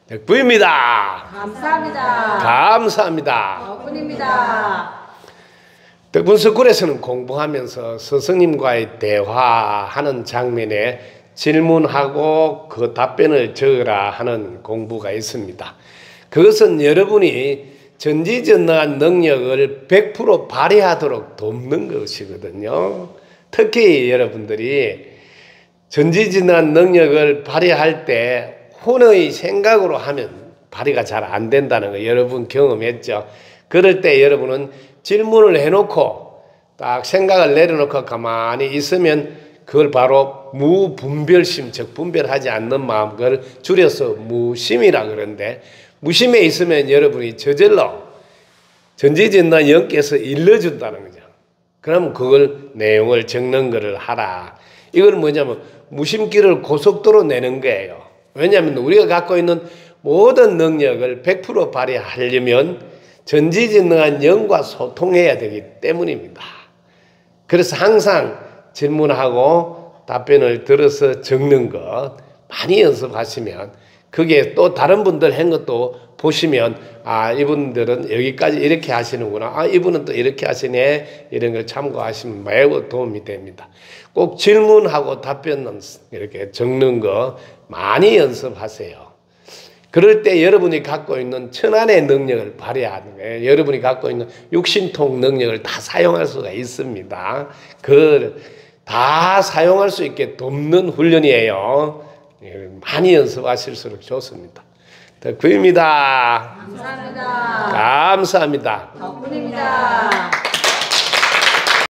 덕분입니다. 감사합니다. 감사합니다. 덕분입니다. 덕분스쿨에서는 공부하면서 스승님과의 대화하는 장면에 질문하고 그 답변을 적으라 하는 공부가 있습니다. 그것은 여러분이 전지전능한 능력을 100% 발휘하도록 돕는 것이거든요. 특히 여러분들이 전지전능한 능력을 발휘할 때 혼의 생각으로 하면 발휘가 잘 안 된다는 거 여러분 경험했죠. 그럴 때 여러분은 질문을 해놓고 딱 생각을 내려놓고 가만히 있으면 그걸 바로 무분별심, 즉 분별하지 않는 마음, 그걸 줄여서 무심이라 그러는데, 무심에 있으면 여러분이 저절로 전지전능한 영께서 일러준다는 거죠. 그럼 그걸 내용을 적는 거를 하라. 이건 뭐냐면 무심기를 고속도로 내는 거예요. 왜냐하면 우리가 갖고 있는 모든 능력을 100% 발휘하려면 전지전능한 영과 소통해야 되기 때문입니다. 그래서 항상 질문하고 답변을 들어서 적는 것 많이 연습하시면, 그게 또 다른 분들 한 것도 보시면 아, 이분들은 여기까지 이렇게 하시는구나, 아, 이분은 또 이렇게 하시네, 이런 걸 참고하시면 매우 도움이 됩니다. 꼭 질문하고 답변은 이렇게 적는 거 많이 연습하세요. 그럴 때 여러분이 갖고 있는 천안의 능력을 발휘하는 거예요. 여러분이 갖고 있는 육신통 능력을 다 사용할 수가 있습니다. 그걸 다 사용할 수 있게 돕는 훈련이에요. 많이 연습하실수록 좋습니다. 덕분입니다. 감사합니다. 감사합니다. 덕분입니다.